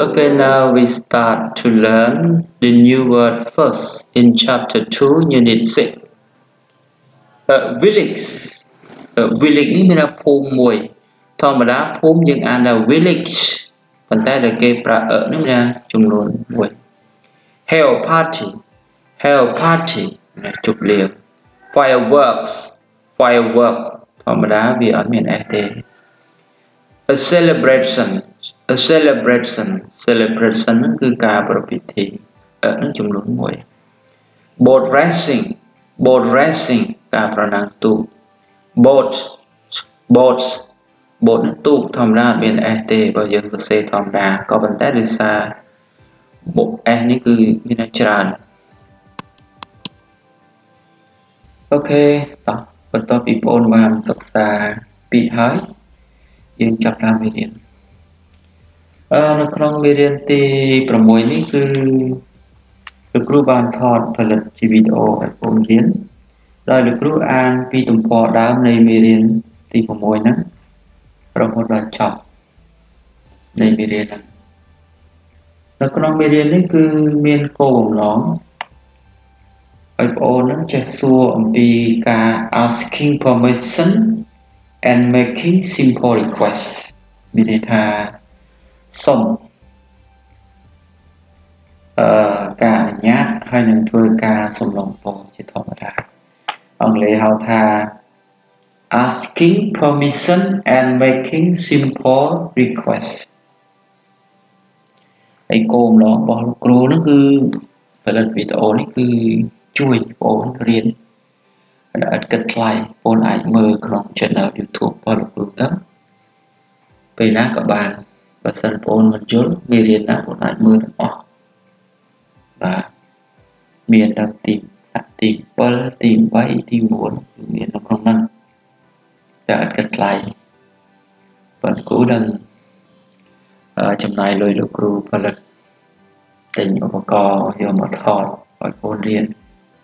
Okay, now we start to learn the new word first in chapter 2, unit 6. Village. Village នេះមានន័យភូមិមួយធម្មតាភូមិយើងអានថា village ប៉ុន្តែដល់គេប្រើនេះមានចំនួនមួយ Hell party ជប់លៀង Fireworks ធម្មតាវាអត់មាន s ទេ A celebration ហ្នឹងគឺការប្រពៃពិធីនឹងចំនួនមួយ Boat racing ការប្រណាំងទូក Boats នឹងទូកធម្មតាមាន s ទេបើយើងសរសេរធម្មតាក៏ប៉ុន្តែដោយសារ s នេះគឺមានច្រើន អូខេតោះបន្ទាប់ពីបងប្អូនបានសិក្សាពីហើយយើងចាប់តាមមេរៀននៅក្នុងមេរៀនទី6នេះគឺលោកគ្រូបានថតផលិតជាវីដេអូឲ្យបងរៀនដោយលោកគ្រូអានពីទំព័រដើមនៃមេរៀនទី6ហ្នឹងរហូតដល់ចប់នៃមេរៀនហ្នឹងនៅក្នុងមេរៀននេះគឺមានគោលបំណងឲ្យបងប្អូនហ្នឹងចេះសួរអំពីការ asking permission and making simple requests មានន័យថាសុំការអនុញ្ញាតហើយនឹងធ្វើការសំឡងពរជាធម្មតាអង់គ្លេសហៅថា asking permission and making simple requests ហើយគោលបំណងរបស់លោកគ្រូហ្នឹងគឺផលិតវីដេអូនេះគឺជួយបងប្អូនរៀនឥតគិតថ្លៃបងប្អូនអាចមើលក្នុង channel YouTube របស់លោកគ្រូទៅពេលណាក៏បានបើសិនបងប្អូនមិនយល់មេរៀនណាបងប្អូនអាចមើលទាំងអស់បាទមានដល់ទី7ទី8ទី9មាននៅក្នុងហ្នឹងតែឥតគិតថ្លៃបងគ្រូនឹងចំណាយលុយលោកគ្រូផលិតទិញឧបករណ៍យកមកថតឲ្យបងប្អូនរៀន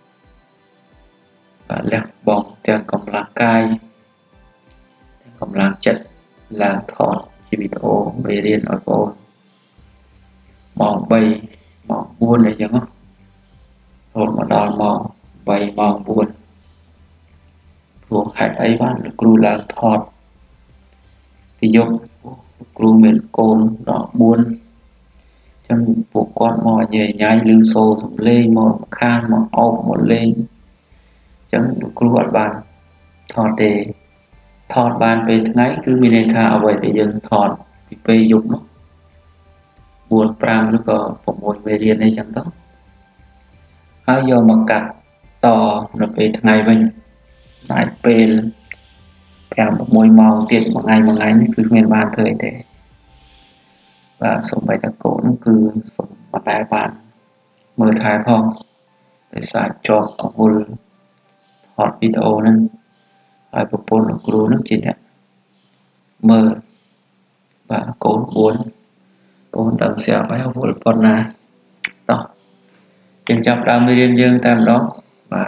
លះបង់ទាំងកម្លាំងកាយទាំងកម្លាំងចិត្តឡើងថតជាវីដេអូមេរៀនឲ្យបងម៉ោង3ម៉ោង4អីចឹងរហូតមកដល់ម៉ោង8ម៉ោង4ព្រោះហេតុអីបានលោកគ្រូឡើងថតពីយប់លោកគ្រូមានកូនដល់4ចឹងពួកគាត់មកញ៉ៃឮសូរសំឡេងមកខានមកអោបមកលេងចឹងលោកគ្រូអត់បានថតទេថតបានពេលថ្ងៃគឺមានន័យថាអ្វីដែលយើងថតពីពេលយប់នោះ4 5ឬក៏6មេរៀនអីចឹងទៅហើយយកមកកាត់តនៅពេលថ្ងៃវិញអាចពេល5 6ម៉ោងទៀតមួយថ្ងៃនេះគឺគ្មានបានធ្វើអីទេបាទសូម្បីតែកូននោះគឺសូមមិនដែលបានមើលថែផងដោយសារជាប់អវល់ថតវីដេអូហ្នឹងហើយប្រពន្ធលោកគ្រូហ្នឹងជាអ្នកមើលបាទកូន4កូនដឹងស្រាប់ហើយអវល់ប៉ុណ្ណាតោះយើងចាប់ដើមមេរៀនយើងតែម្ដងបាទ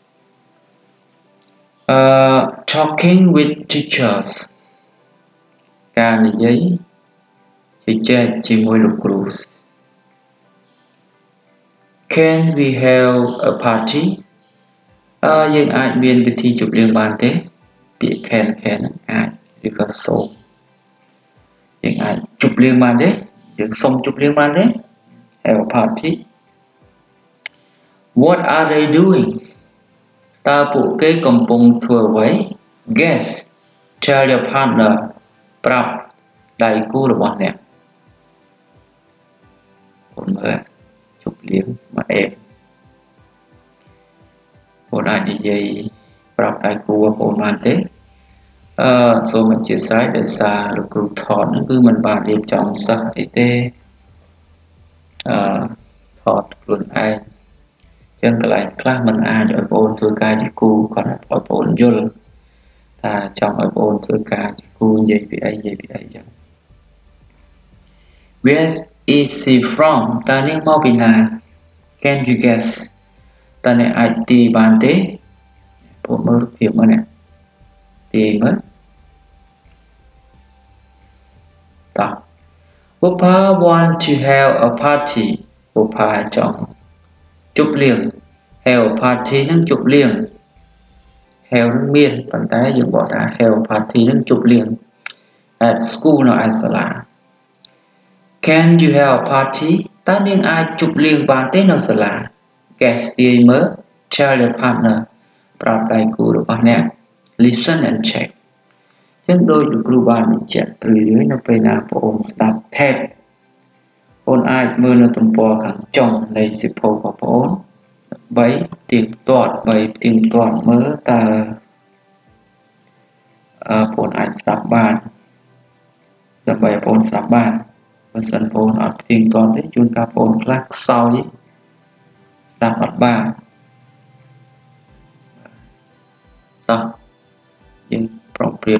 talking with teachers ការនិយាយជជែកជាមួយលោកគ្រូ Can we have a party យើងអាចមានពិធីជប់លៀងបានទេពាក្យ can អាចឬក៏សូមយើងអាចជប់លៀងបានទេយើងសុំជប់លៀងបានទេ have a party What are they doing តើពួកគេកំពុងធ្វើអ្វី Guess tell your partner ប្រាប់ដៃគូរបស់អ្នកបងមើលជប់លៀងមកអេបងអាចនិយាយប្រាប់ដៃគូបងប្អូនបានទេសូមអធិស្ឋានដោយសារលោកគ្រូថតហ្នឹងគឺមិនបានរៀបចំសិស្សអីទេថតខ្លួនឯងចឹងកន្លែងខ្លះមិនអាចឲ្យបងប្អូនធ្វើការជាគូគាត់ឲ្យបងប្អូនយល់ថាចង់ឲ្យបងប្អូនធ្វើការជាគូនិយាយពីអីចឹង Where is she from តើនាងមកពីណា Can you guess តើអ្នកអាចទាយបានទេពួកមើលរូបភាពមើលនេះទាយមើលតោះ Papa want to have a party. Papa chọn chụp liền. Have a party nâng chụp liền. Have nâng miên. Phần tay dùng bỏ ra have a party nâng chụp liền. At school nó ai sala. Can you have a party? Ta nên ai chụp liền bàn tế nó sala. Guess the mới. Tell your partner. ប្រាប់ដៃគូរបស់អ្នក Listen and check ចឹងដោយលោកគ្រូបានបញ្ជាក់រឿយៗនៅពេលណាបងអូនស្ដាប់ tape បងអាចមើលនៅទំព័រខាងចុងនៃសៀវភៅរបស់បងអូនដើម្បីទៀងទាត់មើលតើបងអាចស្ដាប់បានដើម្បីបងស្ដាប់បានបើសិនបងអត់ទៀងទាត់ទេជួនកាលបងខ្លះខ្សោយស្ដាប់អត់បានតោះយើងប្រុងប្រៀប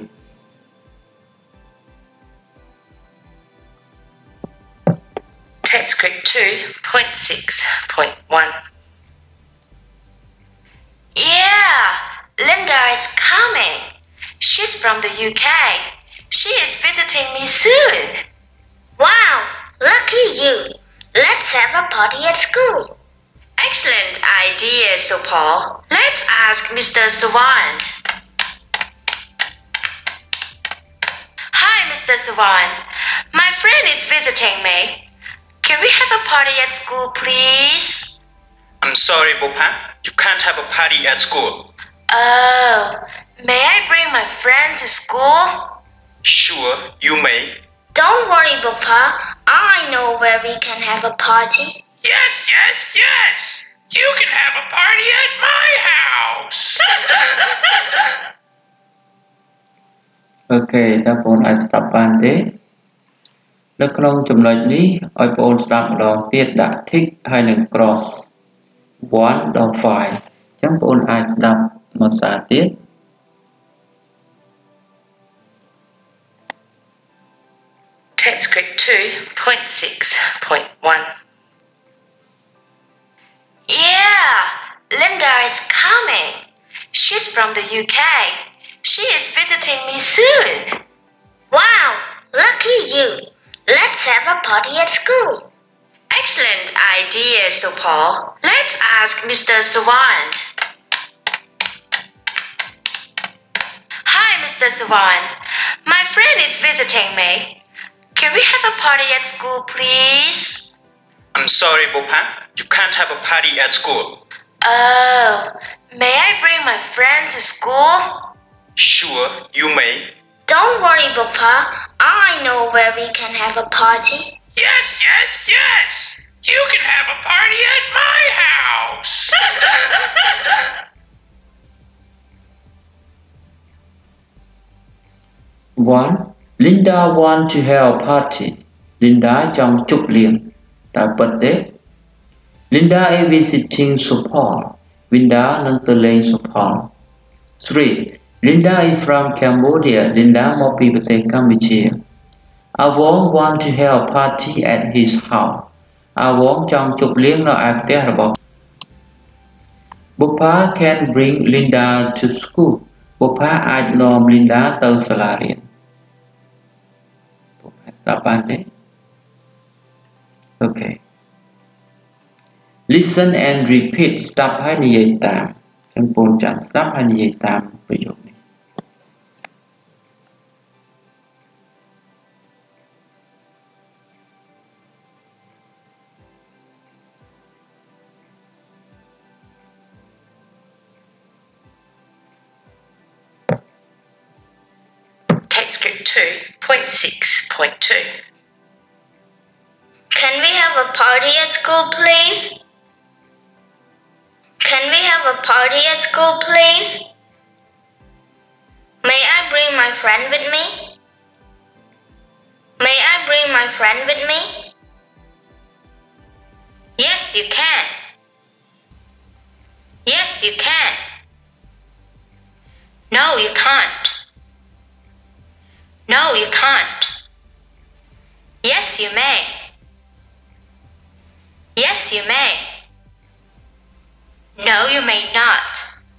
Transcript 2.6.1 Yeah, Linda is coming. She's from the UK. She is visiting me soon. Wow, lucky you. Let's have a party at school. Excellent idea, Paul. Let's ask Mr. Swan. Hi, Mr. Swan. My friend is visiting me. Can we have a party at school, please? I'm sorry, Bopa. You can't have a party at school. Oh, may I bring my friend to school? Sure, you may. Don't worry, Papa. I know where we can have a party. Yes. You can have a party at my house. Okay, តើបងអាចស្ដាប់បានទេនៅក្នុងចំណុចនេះឲ្យបងស្ដាប់ម្ដងទៀតដាក់ tick ហើយនឹង cross 1 ដល់ 5 អញ្ចឹងបងអាចស្ដាប់មួយសារទៀត Transcript 2.6.1 Yeah, Linda is coming. She's from the UK. She is visiting me soon. Wow, lucky you. Let's have a party at school. Excellent idea, Paul. Let's ask Mr. Swan. Hi, Mr. Swan. My friend is visiting me. Can we have a party at school, please? I'm sorry, Bopa. You can't have a party at school. Oh, may I bring my friend to school? Sure, you may. Don't worry, Papa. I know where we can have a party. Yes. You can have a party at my house. 1. Linda want to have a party. Linda ចង់ជប់លៀងតើពិតទេ Linda is visiting Supal. Linda នឹងទៅលេង Supal. 3. Linda is from Cambodia. Linda មកពីប្រទេសកម្ពុជា Awong want to have a party at his house. Awong ចង់ជប់លៀងនៅឯផ្ទះរបស់ Bupa can bring Linda to school. Bupa អាចនាំ Linda ទៅសាលារៀន Bupa ស្ដាប់បានទេ Okay. Listen and repeat. ស្ដាប់ហើយនិយាយតាមចឹងបងចាំស្ដាប់ហើយនិយាយតាមប្រយោគនេះ Transcript 2.6.2 Can we have a party at school, please? Can we have a party at school, please? May I bring my friend with me? May I bring my friend with me? Yes, you can. Yes, you can. No, you can't. No, you can't. Yes, you may. Yes, you may. No, you may not.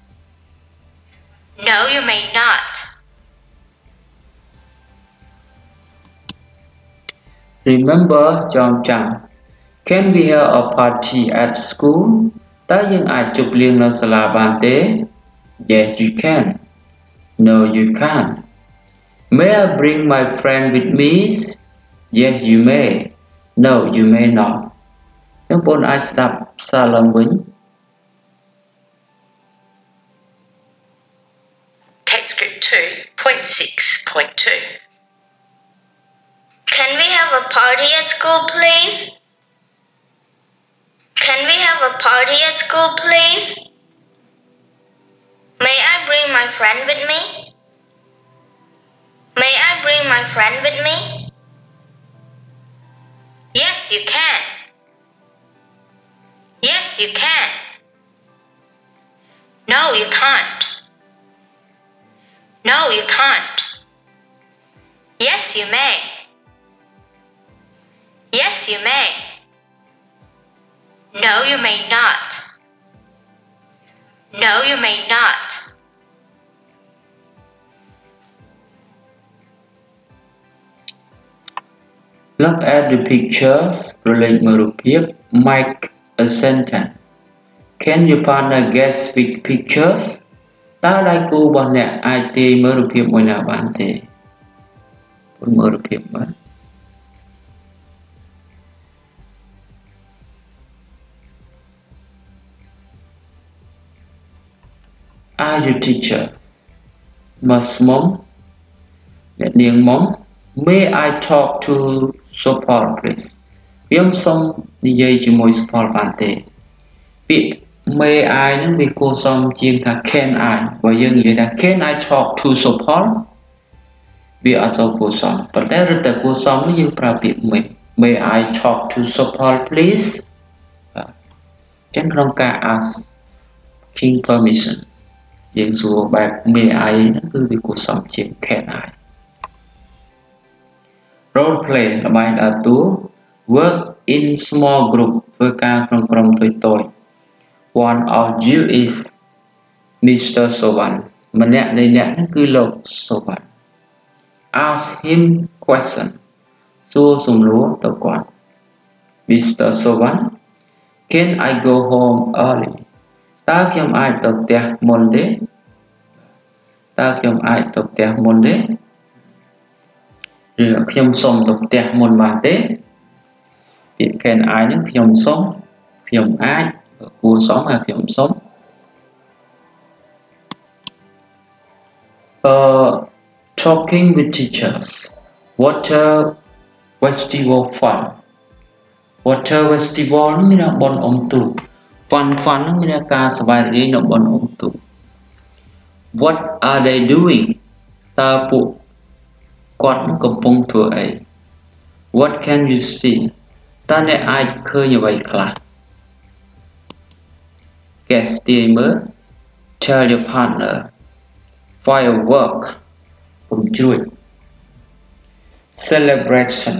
No, you may not. Remember จងចាំ Can we have a party at school តើយើងអាចជប់លៀងនៅសាលាបានទេ Yes you can No you can't May I bring my friend with me Yes you may No you may not បងប្អូនអាចស្ដាប់សារឡើងវិញ TypeScript 2.6.2 Can we have a party at school, please? Can we have a party at school, please? May I bring my friend with me? May I bring my friend with me? Yes you can Yes you can No you can't No you can't Yes you may Yes you may No you may not No you may not Look at the pictures ប្រលេខមើលរូបភាព Make a sentence Can your partner guess which pictures តើដៃគូរបស់អ្នកអាចទាយមើលរូបភាពមួយណាបានទេមើលរូបភាពមើល Are you teacher មកស្មុំអ្នកនាងមុំ May I talk to Sopal please ខ្ញុំសូមនិយាយជាមួយសុផលបានទេពាក្យ May I នឹងវាគួរសមជាងថា Can I បើយើងនិយាយថា Can I talk to Sopal វាអត់សូវគួរសមប៉ុន្តែរត់តែគួរសមនេះយើងប្រើពាក្យ May I talk to Sopal please ចឹងក្នុងការ asking permission យើងសួរបែប May I ហ្នឹងគឺវាគួរសមជាង Can I Role play ល្បែងដើរតួ Work in small group ធ្វើការក្នុងក្រុមតូចៗ One of you is Mr. Sowan ម្នាក់នៃអ្នកហ្នឹងគឺលោក Sowan Ask him question សួរសំណួរទៅគាត់ Mr. Sowan Can I go home early តើខ្ញុំអាចទៅផ្ទះមុនទេតើខ្ញុំអាចទៅផ្ទះមុនទេឬខ្ញុំសូមទៅផ្ទះមុនបានទេពាក្យ Can I ហ្នឹងខ្ញុំសូមខ្ញុំអាចគួរសមហើយខ្ញុំសូមTalking with teachers Water festival fun Water festival មានបនអុំទូក Fun ហ្នឹងមានការសប្បាយរីករាយនៅបនអុំទូក What are they doing តើពួកគាត់កំពុងធ្វើអី What can you see តើអ្នកអាចឃើញអ្វីខ្លះ Guess ទាយមើល Tell your partner Firework ពុំជ្រួច Celebration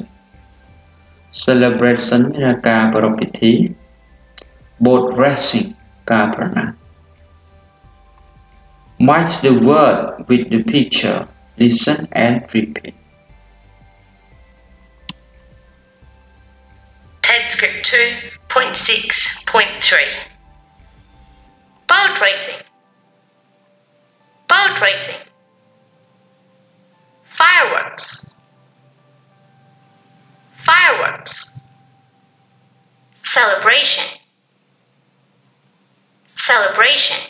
មានការប្រារព្ធពិធី Boat racing ការប្រណាំង Match the word with the picture Listen and repeat. TypeScript 2.6.3 Boat racing Boat racing Fireworks Fireworks Celebration Celebration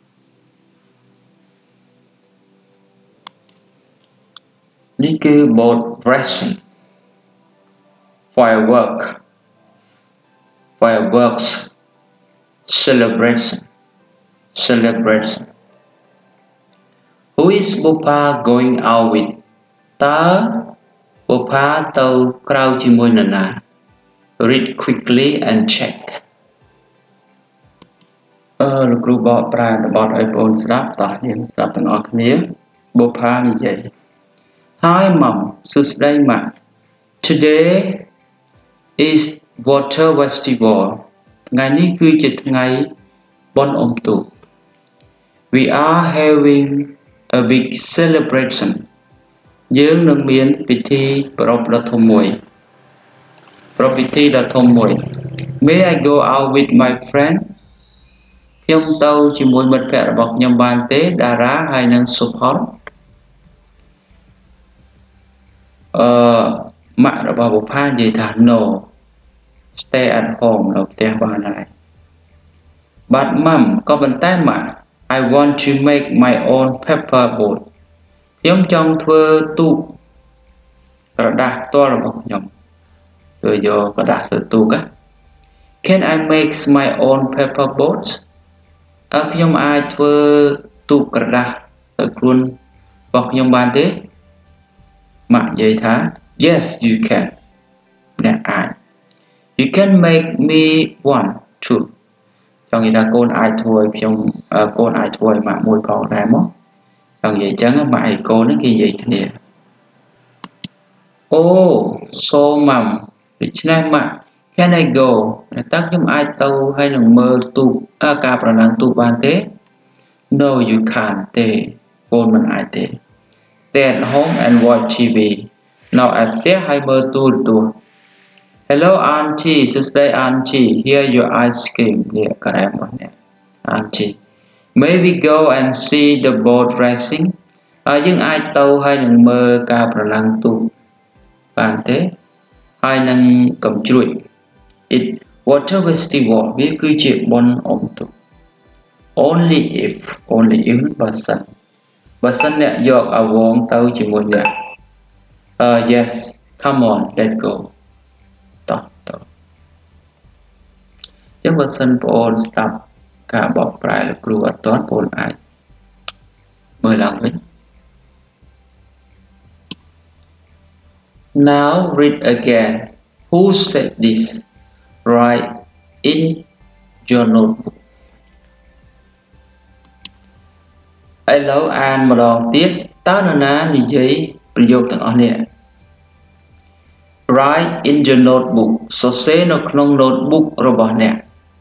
នេះគឺ boat racing fireworks celebration Who is Bopa going out with តើ Bopa ទៅក្រៅជាមួយនរណា Read quickly and check លោកគ្រូបកប្រែបទឲ្យបងប្អូនស្ដាប់តោះយើងស្ដាប់ទាំងអស់គ្នា Bopa និយាយHi Mom សួស្ដីម៉ាក់ Today is water festival ថ្ងៃនេះគឺជាថ្ងៃបុណ្យអុំទូក We are having a big celebration យើងនឹងមានពិធីប្រារព្ធដ៏ធំមួយ property là thông mùi May I go out with my friend ខ្ញុំទៅជាមួយមិត្តភក្តិរបស់ខ្ញុំបានទេតារាហើយនឹងសុផល ម៉ាក់របស់បុប្ផានិយាយថា no stay at home នៅផ្ទះបានហើយ but mom ក៏ប៉ុន្តែម៉ាក់ I want to make my own paper boat ខ្ញុំចង់ធ្វើទូកក្រដាសផ្ទាល់របស់ខ្ញុំគឺយកក្រដាសធ្វើទូក Can I make my own paper boat ខ្ញុំអាចធ្វើទូកក្រដាសទៅខ្លួនរបស់ខ្ញុំបានទេ ម៉ាក់និយាយថា Yes you can អ្នកអាច You can make me one too ចង់និយាយថាកូនអាចធ្វើឲ្យខ្ញុំកូនអាចធ្វើឲ្យម៉ាក់មួយផងដែរមកចង់និយាយចឹងម៉ាក់ឲ្យកូនហ្នឹងគេនិយាយគ្នា Oh so mom ដូច្នេះម៉ាក់ Can I go តើខ្ញុំអាចទៅហើយនឹងមើលទូកការប្រណាំងទូកបានទេ No you can't ទេកូនមិនអាចទេ Stay at home and watch TV នៅឯផ្ទះហើយមើលទូរទស្សន៍ Hello auntie សួស្តី auntie here your ice cream នេះក្រែមរបស់អ្នក auntie May we go and see the boat racing យើងអាចទៅហើយនឹងមើលការប្រណាំងទូកបានទេហើយនឹងកំជ្រួច It water festival វាគឺជាបុណ្យអុំទូក Only if បើសិនអ្នកយកអវងទៅជាមួយអ្នក Yes come on let's go តោះចឹងបើសិនបងអូនស្ដាប់ការបកប្រែលោកគ្រូអត់ទាន់បងអូនអាចមើលឡើងវិញ Now read again Who said this Write in your notebook ឥឡូវអានម្ដងទៀតតើនរណានិយាយប្រយោគទាំងអស់នេះ Write in your notebook សរសេរនៅក្នុង notebook របស់អ្នក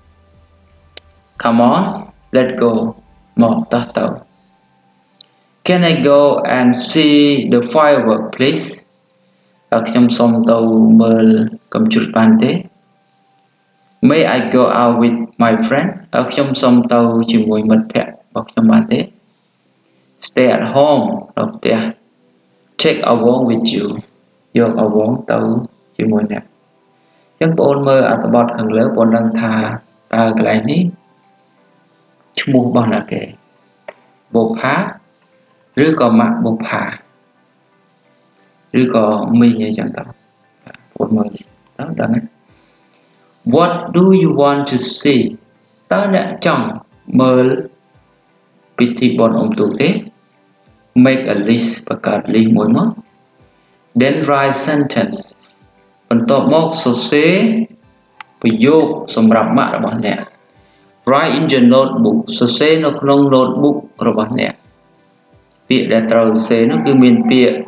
Come on let's go មកតោះទៅ Can I go and see the firework please តើខ្ញុំសូមទៅមើលកំជ្រួចបានទេ May I go out with my friend តើខ្ញុំសូមទៅជាមួយមិត្តភក្តិរបស់ខ្ញុំបានទេ Stay at home នៅផ្ទះ Take a walk with you យកអវងទៅជាមួយអ្នកអញ្ចឹងបងអូនមើលអត្ថបទខាងលើបងដឹងថាតើកន្លែងនេះឈ្មោះរបស់អ្នកគេបុប្ផាឬក៏ម៉ាក់បុប្ផាឬក៏មីងអីចឹងទៅបងមើលតើដឹងទេ What do you want to see តើអ្នកចង់មើលពិធីបុណ្យអុំទូកទេ Make a list បង្កើត list មួយមក Then write sentence បន្ទាប់មកសរសេរប្រយោគសម្រាប់ម៉ាក់របស់អ្នក Write in your notebook សរសេរនៅក្នុង notebook របស់អ្នកពាក្យដែលត្រូវសរសេរនោះគឺមានពាក្យ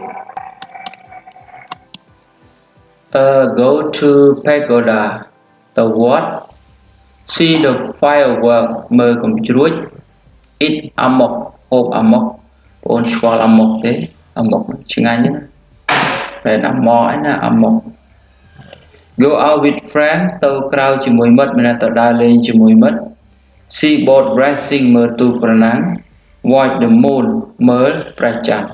Go to pagoda ទៅវត្ត See the firework មើលកំជ្រួច Eat amok ហូបអាម៉ុកបងអូនឆ្ងល់អាម៉ុកទេអាម៉ុកឆ្ងាញ់ណាស់តែអាម៉ុកឯណាអាម៉ុក Go out with friend ទៅក្រៅជាមួយមិត្តមានទៅដើរលេងជាមួយមិត្ត See boat racing មើលទូកប្រណាំង Watch the moon មើលព្រះច័ន្ទ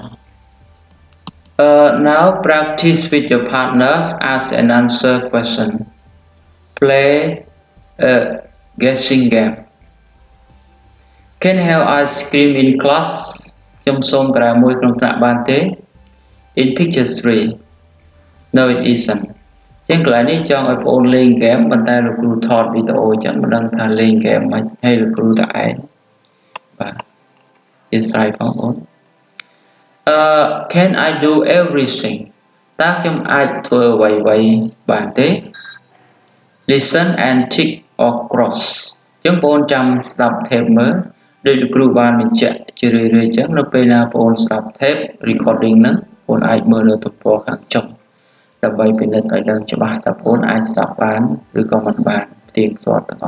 Now practice with your partners ask and answer question Play a guessing game Can I have ice cream in class ខ្ញុំសូមក្រៅមួយក្នុងថ្នាក់បានទេ In picture 3 No it isn't ចឹងកន្លែងនេះចង់ឲ្យបងអូនលេងហ្គេមប៉ុន្តែលោកគ្រូថតវីដេអូចឹងមិនដឹងថាលេងហ្គេមមិនហើយលោកគ្រូតែឯងបាទជាស្រ័យបងអូនCan I do everything តើខ្ញុំអាចធ្វើអ្វីៗបានទេ Listen and tick or cross ចឹងបងអូនចាំស្ដាប់ tape មើលដោយលោកគ្រូបានបញ្ជាក់ជារឿយៗចឹងនៅពេលណាបងអូនស្ដាប់ tape recording ហ្នឹងបងអាចមើលនៅទំព័រខាងចុងដើម្បីពិនិត្យឲ្យដឹងច្បាស់ថាបងអាចស្ដាប់បានឬក៏មិនបានផ្ទៀងផ្ទាត់ទាំងអស់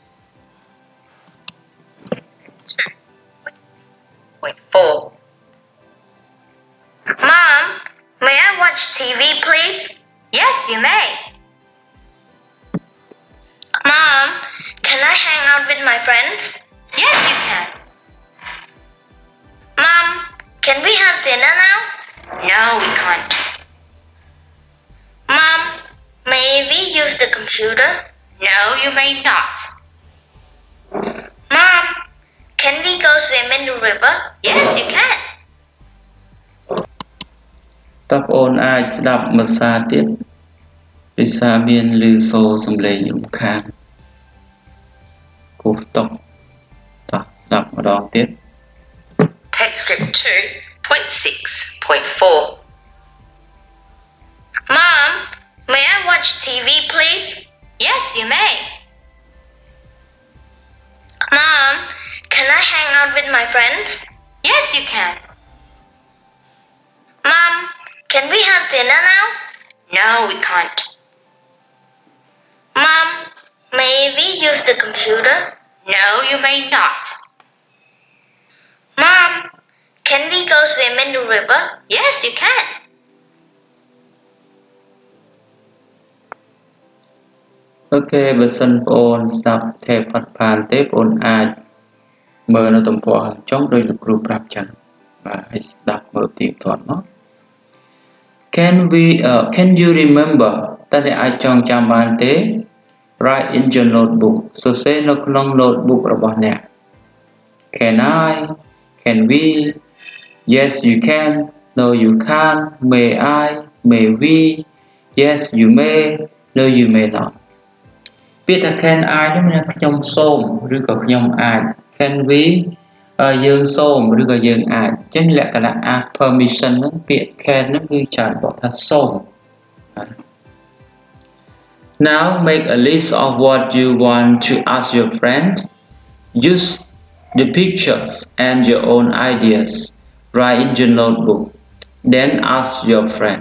4 Mom, may I watch TV, please? Yes, you may. friends? Yes, you can. Mom, can we have dinner now? No, we can't. Mom, may we use the computer? No, you may not. Mom, can we go swim in the river? Yes, you can. តើបងអូនអាចស្ដាប់ភាសាទៀតភាសាមានឮសូរសំឡេងរំខានគោះតុកតោះស្ដាប់ម្ដងទៀត Text script 2.6.4. Mom, may I watch TV, please? Yes, you may. Mom, can I hang out with my friends? Yes, you can. Mom, can we have dinner now? No, we can't. Mom, may we use the computer? No, you may not. Mom, can we go swim in the river? Yes, you can. អូខេបើសិនបងអូនស្ដាប់ថេបអត់បានទេបងអូនអាចមើលនៅទំព័រខាងចុងដោយលោកគ្រូប្រាប់ចឹងបាទឲ្យស្ដាប់មើលទីបន្ទាត់មក Can you remember តើអ្នកអាចចងចាំបានទេ Write in your notebook សរសេរនៅក្នុង notebook របស់អ្នក Can I Can we Yes you can No you can't May I May we Yes you may No you may not ពាក្យថា Can I នេះមានខ្ញុំសូមឬក៏ខ្ញុំអាច Can we យើងសូមឬក៏យើងអាចអញ្ចឹងលក្ខណៈ ask permission ហ្នឹងពាក្យ can ហ្នឹងគឺច្រើនបកថាសូម Now make a list of what you want to ask your friend use the pictures and your own ideas write in your notebook then ask your friend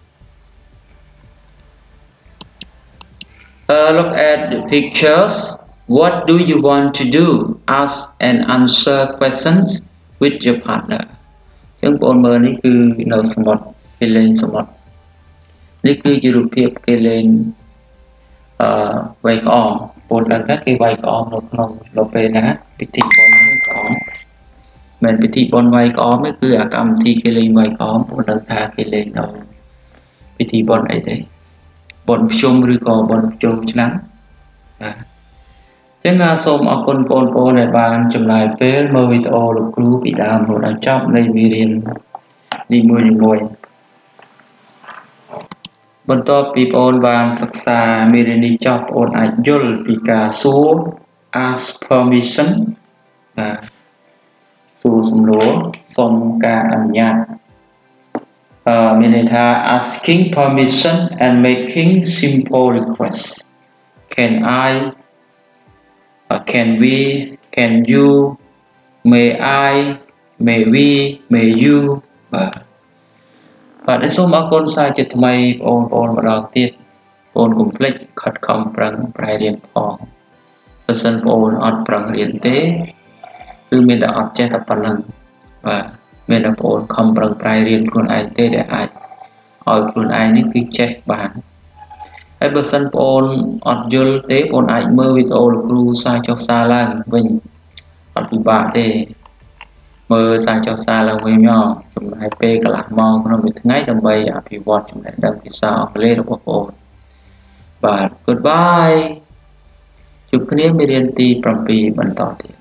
Look at the pictures What do you want to do? Ask and answer questions with your partner. អញ្ចឹងបងមើលនេះគឺនៅសមុទ្រគេលេងសមុទ្រនេះគឺជារូបភាពគេលេងវាយក្អមបងដឹងថាគេវាយក្អមនៅក្នុងពេលណាពិធីបុណ្យវាយក្អមមិនពិធីបុណ្យវាយក្អមទេគឺអាកម្មវិធីគេលេងវាយក្អមបងដឹងថាគេលេងនៅពិធីបុណ្យអីទេបុណ្យភ្ជុំឬក៏បុណ្យភ្ជុំឆ្នាំបាទចឹងសូមអរគុណបងប្អូនដែលបានចំណាយពេលមើលវីដេអូលោកគ្រូពីដើមរហូតដល់ចប់នៃមេរៀននីមួយៗបន្ទាប់ពីបងប្អូនបានសិក្សាមេរៀននេះចប់បងប្អូនអាចយល់ពីការសួរ ask permission សួរសំណួរសុំការអនុញ្ញាតមានន័យថា asking permission and making simple requests Can I Can we Can you May I May we May you បាទសូមអរគុណសាជាថ្មីបងប្អូនម្ដងទៀតបងកុំភ្លេចខិតខំប្រឹងប្រែរៀនផងបើសិនបងអត់ប្រឹងរៀនទេគឺមានតែអត់ចេះតែប៉ុណ្្នឹងបាទមានតែបងខំប្រឹងប្រែរៀនខ្លួនឯងទេដែលអាចឲ្យខ្លួនឯងនេះគឺចេះបានហើយបើសិនបងអត់យល់ទេបងអាចមើលវីដេអូលោកគ្រូសារចុះសារឡើងវិញអត់ពិបាកទេមើលសារចុះសារឡើងវិញមកចំណាយពេលកន្លះម៉ោងក្នុងមួយថ្ងៃដើម្បីអភិវឌ្ឍចំណេះដឹងភាសាអង់គ្លេសរបស់បងបាទ Goodbye ជួបគ្នាមេរៀនទី7បន្តទៀត